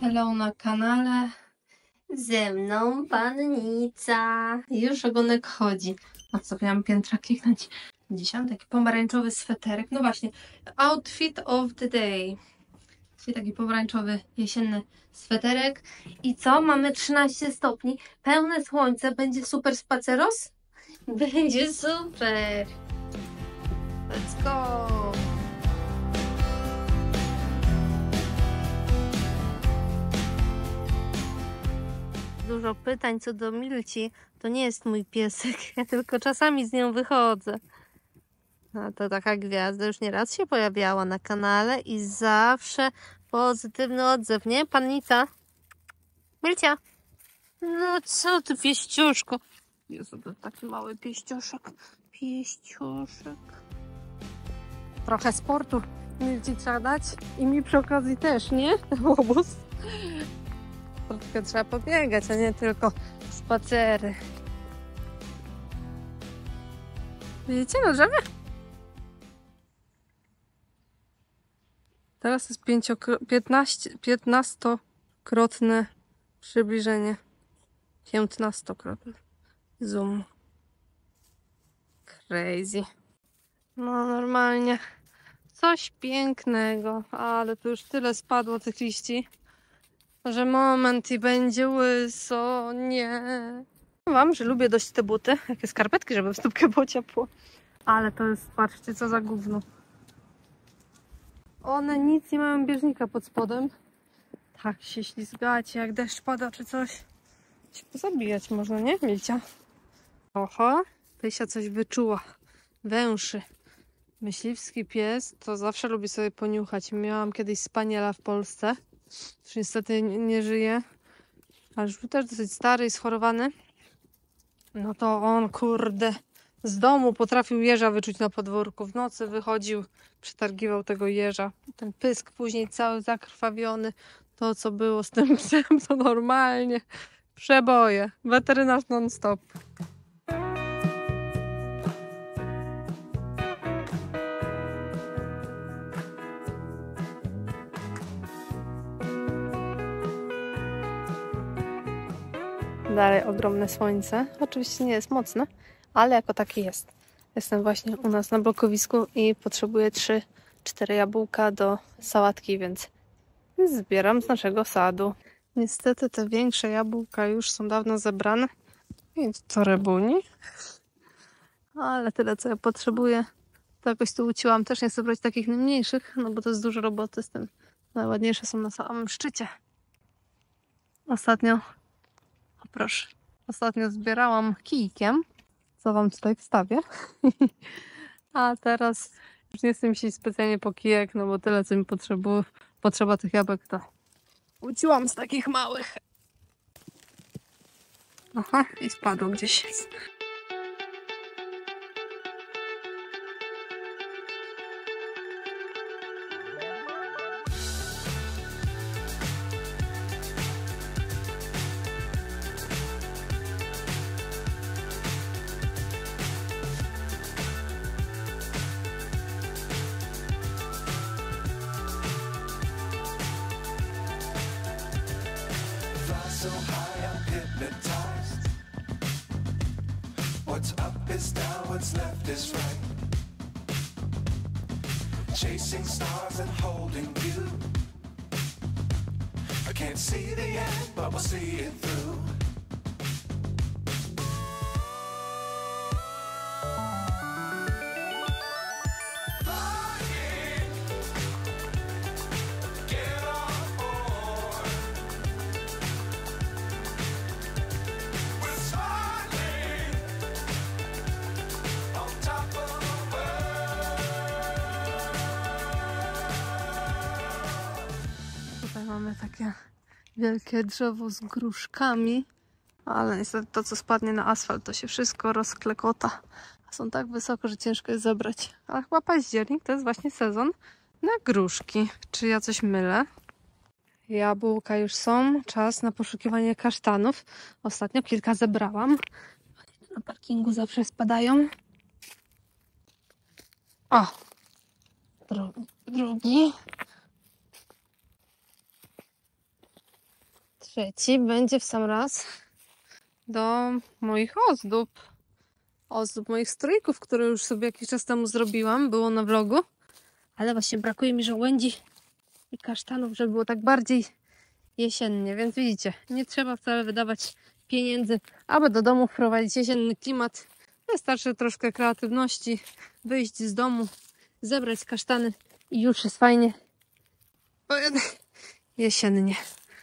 Hello na kanale. Ze mną pannica. Już ogonek chodzi. A co, miałam piętra kliknąć? 10. Taki pomarańczowy sweterek. No właśnie. Outfit of the day. Czyli taki pomarańczowy, jesienny sweterek. I co? Mamy 13 stopni. Pełne słońce. Będzie super spaceros? Będzie super. Let's go. Dużo pytań co do Milci. To nie jest mój piesek, ja tylko czasami z nią wychodzę. No to taka gwiazda już nieraz się pojawiała na kanale i zawsze pozytywny odzew, nie? Pannica? Milcia? No co ty, pieściuszko? Jezu, to taki mały pieściuszek. Pieściuszek. Trochę sportu Milci trzeba dać i mi przy okazji też, nie? Łobuz. Troszkę trzeba pobiegać, a nie tylko spacery. Widzicie na drzewie? Teraz jest 15-krotne przybliżenie. 15-krotne. Zoom. Crazy. No normalnie. Coś pięknego, ale tu już tyle spadło tych liści, że moment i będzie łyso. Nie. Wam, że lubię dość te buty. Jakie skarpetki, żeby w stópkę było ciepło. Ale to jest, patrzcie, co za gówno. One nic nie mają bieżnika pod spodem. Tak się ślizgacie, jak deszcz pada czy coś. Się pozabijać można, nie, Milcia? Oho, Pysia coś wyczuła. Węszy. Myśliwski pies to zawsze lubi sobie poniuchać. Miałam kiedyś spaniela w Polsce. Już niestety nie żyje. Ale już był też dosyć stary i schorowany. No to on, kurde, z domu potrafił jeża wyczuć na podwórku. W nocy wychodził, przetargiwał tego jeża. Ten pysk później cały zakrwawiony. To, co było z tym psem, to normalnie przeboje. Weterynarz non-stop. Dalej ogromne słońce. Oczywiście nie jest mocne, ale jako taki jest. Jestem właśnie u nas na blokowisku i potrzebuję 3-4 jabłka do sałatki, więc zbieram z naszego sadu. Niestety te większe jabłka już są dawno zebrane, więc to rebuni. Ale tyle, co ja potrzebuję, to jakoś tu uciłam. Też nie chcę brać takich mniejszych, no bo to jest dużo roboty z tym. Najładniejsze są na samym szczycie. Ostatnio zbierałam kijkiem, co wam tutaj wstawię. A teraz już nie chcę mi się specjalnie po kijek, no bo tyle, co mi potrzeba tych jabłek, to uciłam z takich małych. Aha, i spadło gdzieś. So high, I'm hypnotized. What's up is down, what's left is right. Chasing stars and holding you. I can't see the end, but we'll see it through. Tutaj mamy takie wielkie drzewo z gruszkami, ale niestety to, co spadnie na asfalt, to się wszystko rozklekota. A są tak wysoko, że ciężko jest zebrać. Ale chyba październik to jest właśnie sezon na gruszki. Czy ja coś mylę? Jabłka już są. Czas na poszukiwanie kasztanów. Ostatnio kilka zebrałam. Na parkingu zawsze spadają. O! Drugi. Trzeci będzie w sam raz do moich ozdób moich strójków, które już sobie jakiś czas temu zrobiłam, było na vlogu, ale właśnie brakuje mi żołędzi i kasztanów, żeby było tak bardziej jesiennie, więc widzicie, nie trzeba wcale wydawać pieniędzy, aby do domu wprowadzić jesienny klimat. Wystarczy troszkę kreatywności, wyjść z domu, zebrać kasztany i już jest fajnie jesiennie.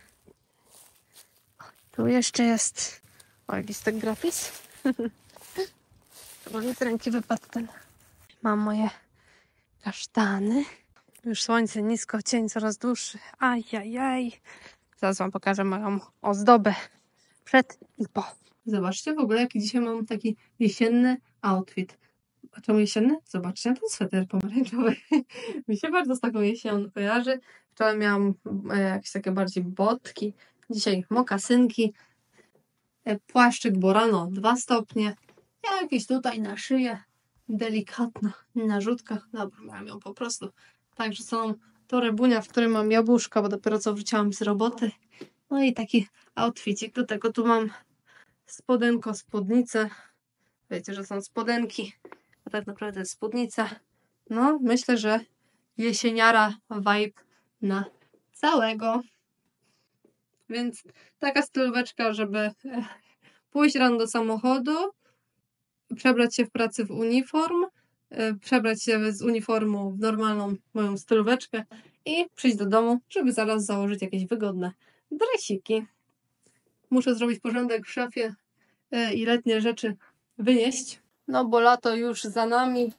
Tu jeszcze jest listek gratis. Chyba mi z ręki wypadł ten. Mam moje kasztany. Już słońce nisko, cień coraz dłuższy. Ajajaj. Zaraz wam pokażę moją ozdobę przed i po. Zobaczcie w ogóle, jaki dzisiaj mam taki jesienny outfit. A czemu jesienny? Zobaczcie ten sweter pomarańczowy. Mi się bardzo z taką jesienią kojarzy. Wczoraj miałam jakieś takie bardziej botki. Dzisiaj mokasynki. Płaszczyk, bo rano 2 stopnie. Jakieś tutaj na szyję. Delikatna narzutka. Dobra, mam ją po prostu. Także są torebunia, w którym mam jabłuszka, bo dopiero co wróciłam z roboty. No i taki outfitik. Do tego tu mam spodenko, spódnicę. Wiecie, że są spodenki, a tak naprawdę jest spódnica. No, myślę, że jesieniara vibe na całego. Więc taka stylóweczka, żeby pójść rano do samochodu, przebrać się w pracy w uniform, przebrać się z uniformu w normalną moją stylóweczkę i przyjść do domu, żeby zaraz założyć jakieś wygodne dresiki. Muszę zrobić porządek w szafie i letnie rzeczy wynieść. No bo lato już za nami.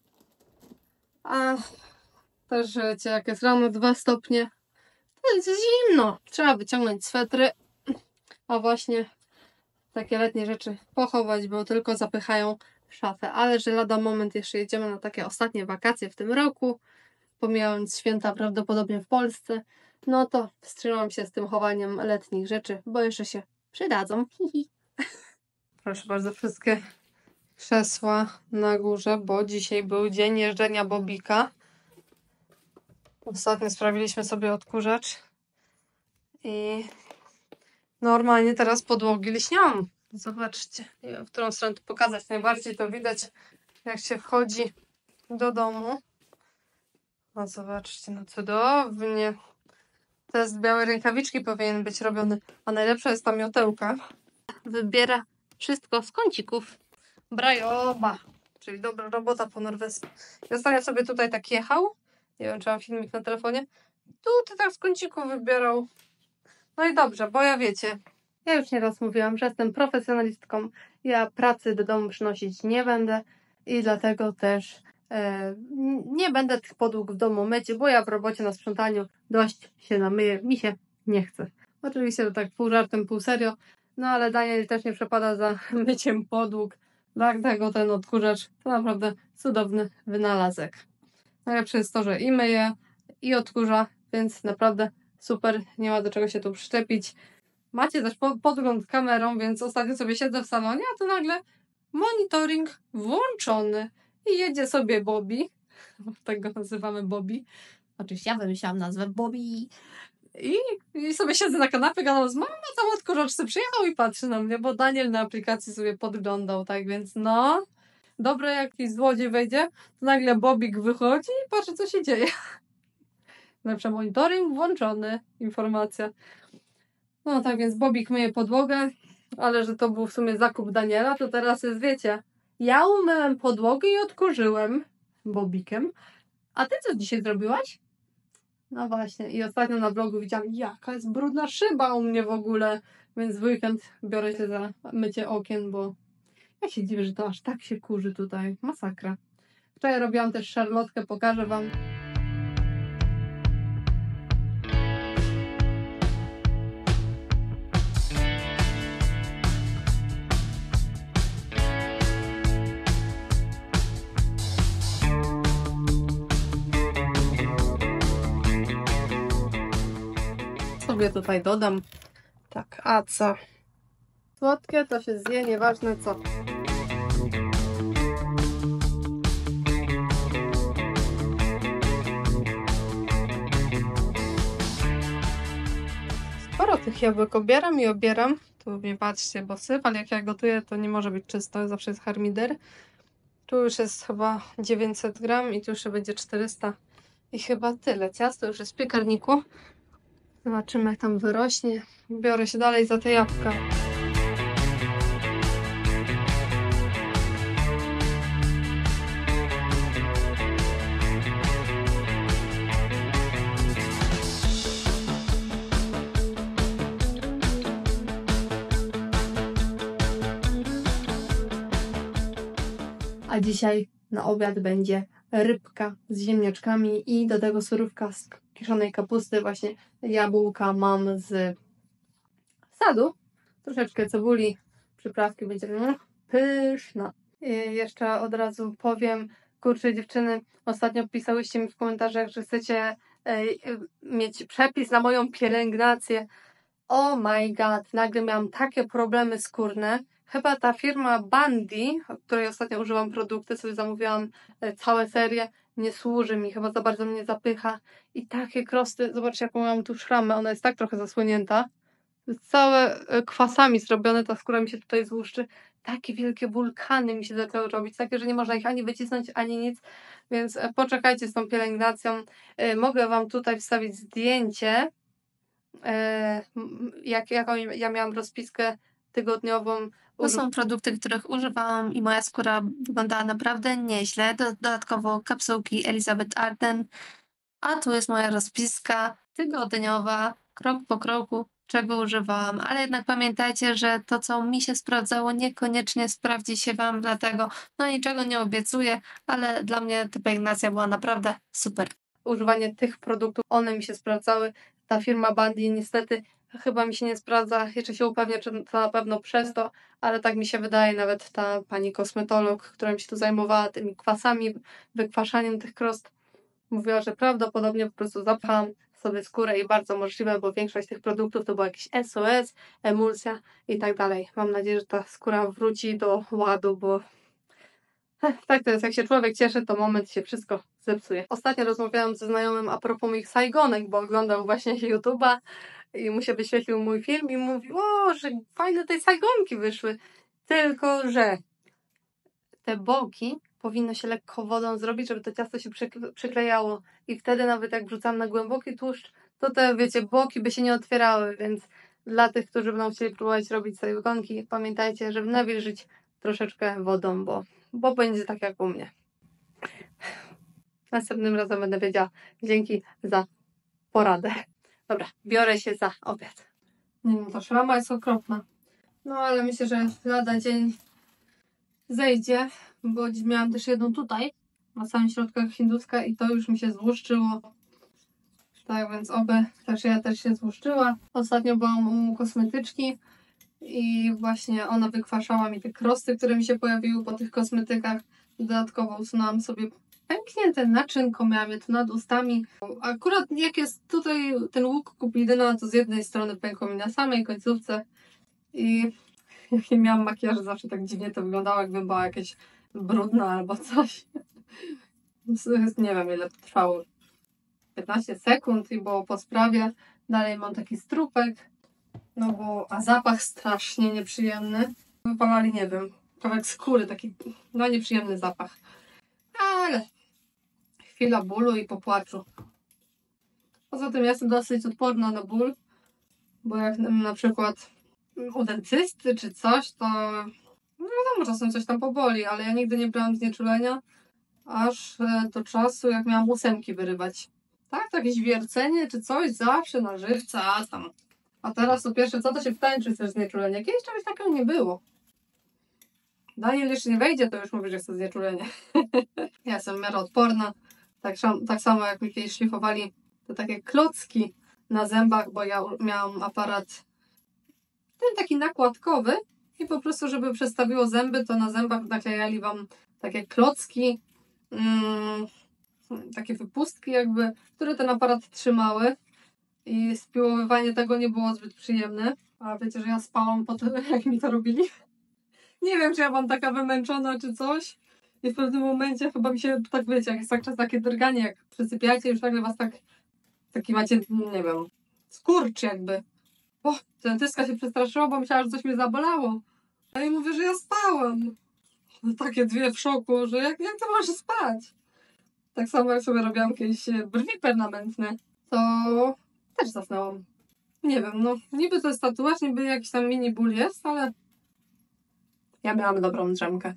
A też wiecie, jak jest rano 2 stopnie, to jest zimno. Trzeba wyciągnąć swetry. A właśnie takie letnie rzeczy pochować, bo tylko zapychają szafę. Ale że lada moment jeszcze jedziemy na takie ostatnie wakacje w tym roku, pomijając święta prawdopodobnie w Polsce, no to wstrzymam się z tym chowaniem letnich rzeczy, bo jeszcze się przydadzą. Proszę bardzo, wszystkie krzesła na górze, bo dzisiaj był dzień jeżdżenia Bobika. Ostatnio sprawiliśmy sobie odkurzacz i normalnie teraz podłogi lśnią. Zobaczcie, nie wiem, w którą stronę tu pokazać. Najbardziej to widać, jak się wchodzi do domu. No zobaczcie, no cudownie. Test białej rękawiczki powinien być robiony, a najlepsza jest ta miotełka. Wybiera wszystko z kącików. Brajoba, czyli dobra robota po norwesku. I ostatnio sobie tutaj tak jechał. Nie wiem, czy mam filmik na telefonie. Tu tak z kącików wybierał. No i dobrze, bo ja wiecie, ja już nieraz mówiłam, że jestem profesjonalistką. Ja pracy do domu przynosić nie będę i dlatego też nie będę tych podłóg w domu myć, bo ja w robocie na sprzątaniu dość się namyję, mi się nie chce. Oczywiście to tak pół żartem, pół serio, no ale Daniel też nie przepada za myciem podłóg. Dlatego ten odkurzacz to naprawdę cudowny wynalazek. Najlepsze jest to, że i myje, i odkurza, więc naprawdę super, nie ma do czego się tu przyczepić. Macie też podgląd kamerą, więc ostatnio sobie siedzę w salonie, a tu nagle monitoring włączony i jedzie sobie Bobby. Tak go nazywamy Bobby. Oczywiście ja wymyślałam nazwę Bobby. I sobie siedzę na kanapie, gadam z mamą, a tam odkurzacz sobie przyjechał i patrzy na mnie, bo Daniel na aplikacji sobie podglądał, tak więc no, dobre jak jakiś złodziej wejdzie, to nagle Bobik wychodzi i patrzy, co się dzieje. Lepszy monitoring włączony, informacja. No tak więc Bobik myje podłogę, ale że to był w sumie zakup Daniela, to teraz jest, wiecie, ja umyłem podłogę i odkurzyłem Bobikiem. A ty co dzisiaj zrobiłaś? No właśnie, i ostatnio na vlogu widziałam, jaka jest brudna szyba u mnie w ogóle, więc w weekend biorę się za mycie okien, bo ja się dziwię, że to aż tak się kurzy tutaj. Masakra. Wczoraj robiłam też szarlotkę, pokażę wam. Sobie tutaj dodam. Tak, a co? Słodkie to się zje, nieważne co. Sporo tych jabłek obieram i obieram. Tu nie patrzcie, bo syp, ale jak ja gotuję, to nie może być czysto, zawsze jest harmider. Tu już jest chyba 900 gram i tu jeszcze będzie 400 i chyba tyle. Ciasto już jest w piekarniku. Zobaczymy, jak tam wyrośnie. Biorę się dalej za te jabłka. A dzisiaj na obiad będzie rybka z ziemniaczkami i do tego surówka z kiszonej kapusty. Właśnie jabłka mam z sadu. Troszeczkę cebuli, przyprawki, będzie pyszna. I jeszcze od razu powiem, kurczę dziewczyny, ostatnio pisałyście mi w komentarzach, że chcecie mieć przepis na moją pielęgnację. Oh my god, nagle miałam takie problemy skórne. Chyba ta firma Bandy, od której ostatnio używam produkty, sobie zamówiłam całe serie, nie służy mi, chyba za bardzo mnie zapycha. I takie krosty, zobaczcie jaką mam tu szramę, ona jest tak trochę zasłonięta. Całe kwasami zrobione, ta skóra mi się tutaj złuszczy. Takie wielkie wulkany mi się zaczęły robić, takie, że nie można ich ani wycisnąć, ani nic. Więc poczekajcie z tą pielęgnacją. Mogę Wam tutaj wstawić zdjęcie, jaką ja miałam rozpiskę tygodniową. To są produkty, których używałam i moja skóra wyglądała naprawdę nieźle. Dodatkowo kapsułki Elizabeth Arden. A tu jest moja rozpiska tygodniowa, krok po kroku, czego używałam. Ale jednak pamiętajcie, że to, co mi się sprawdzało, niekoniecznie sprawdzi się Wam, dlatego no niczego nie obiecuję, ale dla mnie ta pielęgnacja była naprawdę super. Używanie tych produktów, one mi się sprawdzały. Ta firma Bandy niestety chyba mi się nie sprawdza. Jeszcze się upewnię, czy to na pewno przez to, ale tak mi się wydaje, nawet ta pani kosmetolog, która mi się tu zajmowała tymi kwasami, wykwaszaniem tych krost, mówiła, że prawdopodobnie po prostu zapchałam sobie skórę i bardzo możliwe, bo większość tych produktów to był jakiś SOS, emulsja i tak dalej. Mam nadzieję, że ta skóra wróci do ładu, bo tak to jest, jak się człowiek cieszy, to moment się wszystko zepsuje. Ostatnio rozmawiałam ze znajomym a propos moich sajgonek, bo oglądał właśnie YouTube'a i mu się wyświetlił mój film i mówił, o, że fajne te sajgonki wyszły. Tylko, że te boki powinno się lekko wodą zrobić, żeby to ciasto się przyklejało i wtedy nawet jak wrzucam na głęboki tłuszcz, to te, wiecie, boki by się nie otwierały, więc dla tych, którzy będą chcieli próbować robić sajgonki, pamiętajcie, żeby nawilżyć troszeczkę wodą, bo będzie tak jak u mnie. Następnym razem będę wiedziała. Dzięki za poradę. Dobra, biorę się za obiad. Nie wiem, ta szrama jest okropna. No ale myślę, że lada dzień zejdzie, bo miałam też jedną tutaj, na samym środkach hinduska i to już mi się złuszczyło. Tak więc ja też się złuszczyła. Ostatnio byłam u kosmetyczki i właśnie ona wykwaszała mi te krosty, które mi się pojawiły po tych kosmetykach. Dodatkowo usunęłam sobie pęknięte naczynko, miałam je tu nad ustami. Akurat jak jest tutaj ten łuk kupidyna, to z jednej strony pękło mi na samej końcówce i jak nie miałam makijażu, zawsze tak dziwnie to wyglądało, jakbym była jakieś brudna albo coś. Nie wiem, ile to trwało. 15 sekund i było po sprawie. Dalej mam taki strupek. A zapach strasznie nieprzyjemny. Wypalali, nie wiem, kawałek skóry, taki nieprzyjemny zapach. Ale chwila bólu i popłaczu. Poza tym ja jestem dosyć odporna na ból, bo jak na przykład u dentysty czy coś, to wiadomo, czasem coś tam poboli, ale ja nigdy nie brałam znieczulenia aż do czasu, jak miałam ósemki wyrywać. Tak, to jakieś wiercenie czy coś, zawsze na żywca, a teraz to pierwsze co, to się pytałem, czy chcesz znieczulenie. Kiedyś czegoś takiego nie było. Daniel jeszcze nie wejdzie, to już mówi, że chce znieczulenie. Ja jestem w miarę odporna. Tak samo jak mi kiedyś szlifowali te takie klocki na zębach, bo ja miałam aparat ten taki nakładkowy i po prostu, żeby przestawiło zęby, to na zębach naklejali Wam takie klocki, takie wypustki jakby, które ten aparat trzymały i spiłowywanie tego nie było zbyt przyjemne. A wiecie, że ja spałam po tym, jak mi to robili? Nie wiem, czy ja byłam taka wymęczona, czy coś. I w pewnym momencie chyba mi się, tak wiecie, jak jest tak czas takie drganie, jak przysypiacie, już nagle was taki macie, nie wiem, skurcz jakby. O, dentystka się przestraszyła, bo myślała, że coś mnie zabolało. A ja mówię, że ja spałam. No takie dwie w szoku, że jak to możesz spać? Tak samo jak sobie robiłam kiedyś brwi permanentne, to też zasnęłam. Nie wiem, no niby to jest tatuaż, niby jakiś tam mini ból jest, ale ja miałam dobrą drzemkę.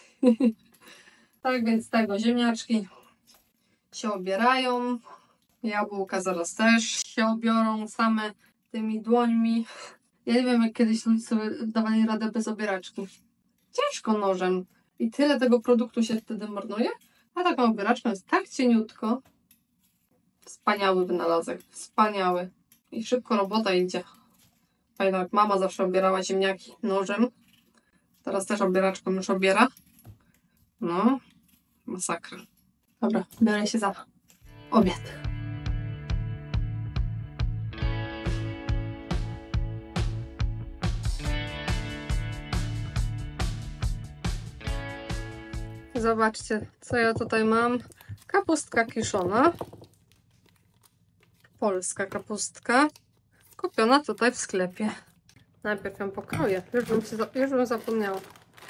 Tak więc tego, ziemniaczki się obierają, jabłka zaraz też się obiorą same tymi dłońmi. Ja nie wiem, jak kiedyś ludzie sobie dawali radę bez obieraczki. Ciężko nożem i tyle tego produktu się wtedy marnuje, a taką obieraczką jest tak cieniutko. Wspaniały wynalazek, wspaniały. I szybko robota idzie. Pamiętam, jak mama zawsze obierała ziemniaki nożem. Teraz też obieraczką już obiera. No, masakra. Dobra, biorę się za obiad. Zobaczcie, co ja tutaj mam. Kapustka kiszona. Polska kapustka. Kupiona tutaj w sklepie. Najpierw ją pokroję. Już bym zapomniała.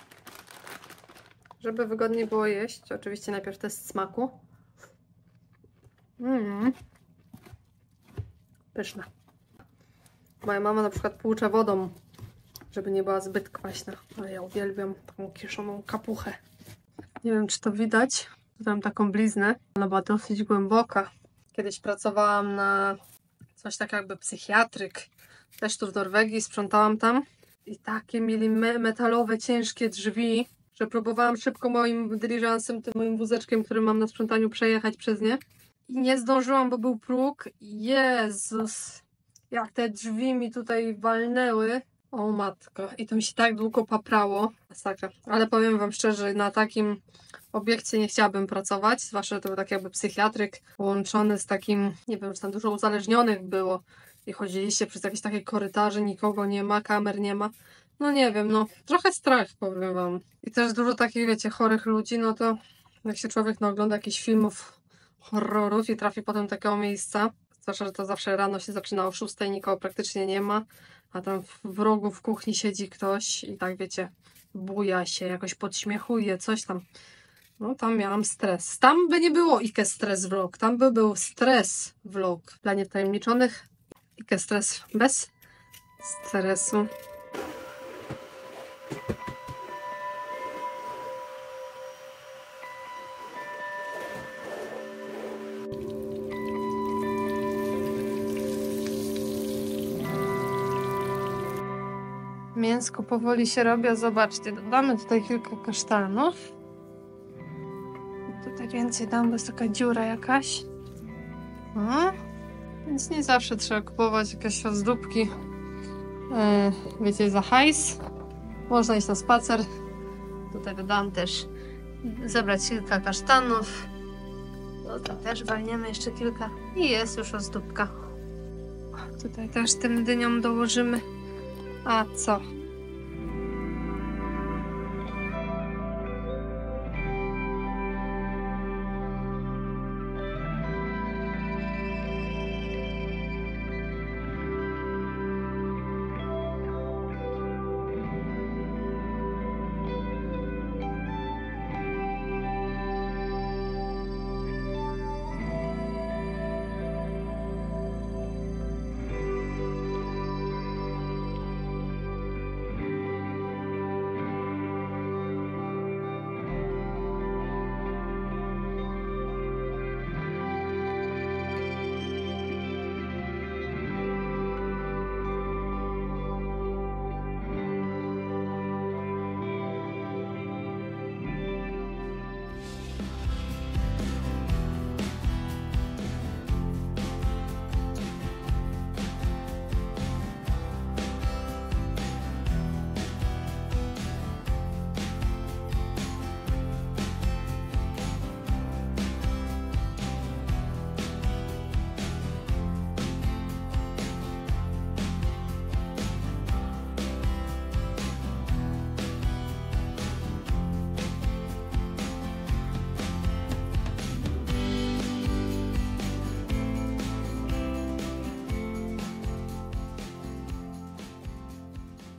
Żeby wygodniej było jeść. Oczywiście najpierw test smaku. Pyszna. Moja mama na przykład płucze wodą, żeby nie była zbyt kwaśna. Ale ja uwielbiam taką kiszoną kapuchę. Nie wiem, czy to widać. Tu mam taką bliznę. Ona była dosyć głęboka. Kiedyś pracowałam na coś tak jakby psychiatryk. Też tu w Norwegii, sprzątałam tam. I takie mieli metalowe, ciężkie drzwi, że próbowałam szybko moim dyliżansem, tym moim wózeczkiem, który mam na sprzątaniu, przejechać przez nie. I nie zdążyłam, bo był próg. Jezus! Jak te drzwi mi tutaj walnęły. O matko. I to mi się tak długo paprało. Masakra. Ale powiem wam szczerze, na takim obiekcie nie chciałabym pracować. Zwłaszcza, że to był tak jakby psychiatryk połączony z takim, nie wiem, że tam dużo uzależnionych było. I chodziliście przez jakieś takie korytarze, nikogo nie ma, kamer nie ma. No nie wiem, no trochę strach, powiem wam. I też dużo takich, wiecie, chorych ludzi, no to jak się człowiek ogląda jakichś filmów horrorów i trafi potem do takiego miejsca, zwłaszcza, że to zawsze rano się zaczyna o 6, nikogo praktycznie nie ma, a tam w rogu w kuchni siedzi ktoś i tak, wiecie, buja się, jakoś podśmiechuje, coś tam. No tam miałam stres. Tam by nie było Ike Stres Vlog, tam by był stres vlog dla niewtajemniczonych. Ike Stres bez stresu. Mięsko powoli się robi, zobaczcie, dodamy tutaj kilka kasztanów. Tutaj więcej dam, bo jest taka dziura jakaś. Więc nie zawsze trzeba kupować jakieś ozdóbki, wiecie, za hajs. Można iść na spacer. Tutaj dodam też zebrać kilka kasztanów. Tutaj też walniemy jeszcze kilka i jest już ozdóbka. Tutaj też tym dyniom dołożymy. A co?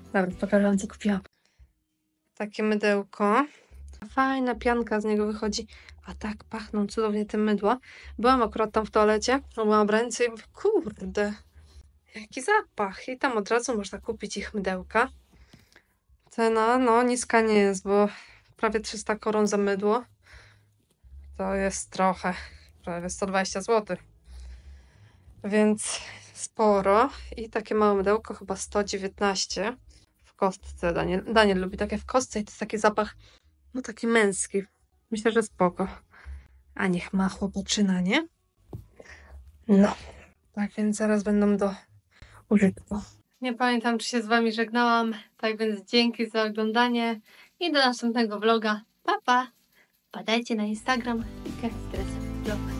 Dobra, pokażę wam, co kupiłam. Takie mydełko. Fajna pianka z niego wychodzi. A tak pachną cudownie te mydła. Byłam akurat tam w toalecie, myłam ręce i mówię, kurde, jaki zapach. I tam od razu można kupić ich mydełka. Cena, no niska nie jest, bo prawie 300 koron za mydło. To jest trochę, prawie 120 zł. Więc sporo. I takie małe mydełko, chyba 119 w kostce. Daniel lubi takie w kostce i to jest taki zapach, no taki męski. Myślę, że spoko. A niech ma chłopoczyna, nie? No. Tak więc zaraz będą do użytku. Nie pamiętam, czy się z wami żegnałam. Tak więc dzięki za oglądanie i do następnego vloga. Pa, pa! Wpadajcie na Instagram i Vlog.